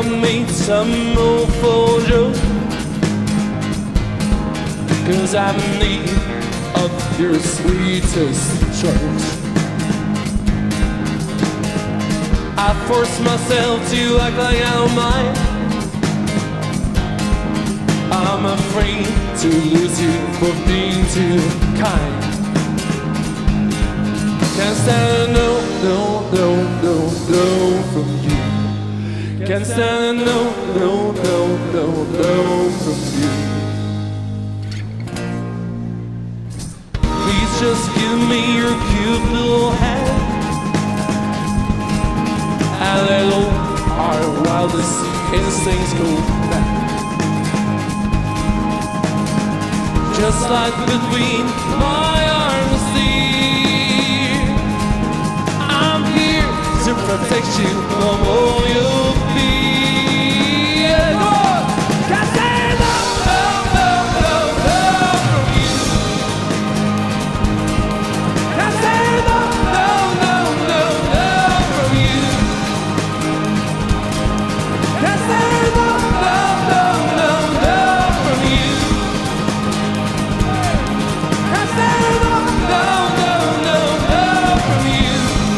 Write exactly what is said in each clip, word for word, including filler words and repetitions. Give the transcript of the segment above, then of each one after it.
made some awful joke, 'cause I'm in need of your sweetest jokes. I force myself to act like I don't mind. I'm afraid to lose you for being too kind. Can't stand a no, no, no, no, no from you. Can't stand a no, no, no, no, no from you. Please just give me your cute little hand, and let all our wildest instincts go back. Just like between my arms, dear, I'm here to protect you from all you'll be. Yeah, go on! Can't say no, no, no, no, no from you. Can't say no, no, no, no, no from you. Can't say no, no, no, no, no from you. Can't say no, no, no, no, no from you.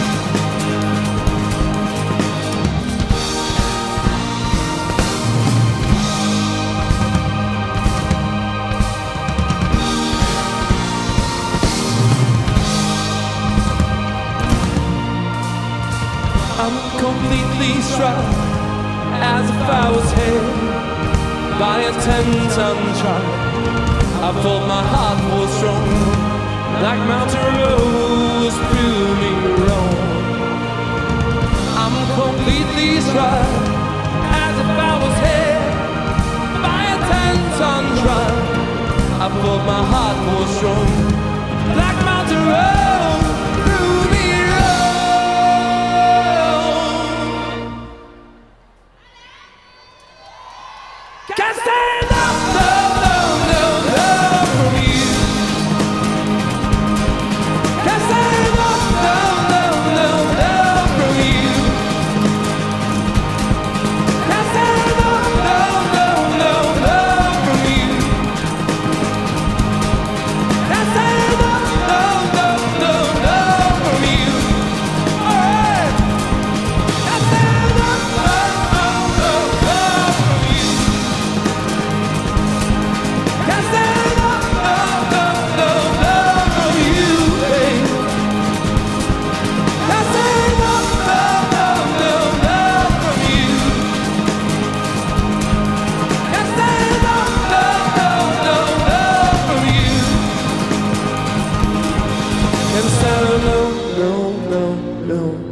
I'm completely struck as if I was hit by a ten-ton truck. I thought my heart was strong, like mountain rose prove me wrong. I'm completely struck as if I was hit by a ten-ton truck. I thought my heart was strong, like mountain rose prove me wrong. Can't stand up, no, no, no, no from you. Can't stand up, no, no, no, no from you. Can't stand up, no, no, no, no from you. Can't stand up, no, no, no, no from you. All right. Can't stand up, no, no, no, no from you. Can't stand up, no, no, no, no from you, babe. Can't stand up, no, no, no, no from you. Can't stand up, no, no, no, no from you. Can't stand up, no, no, no, no.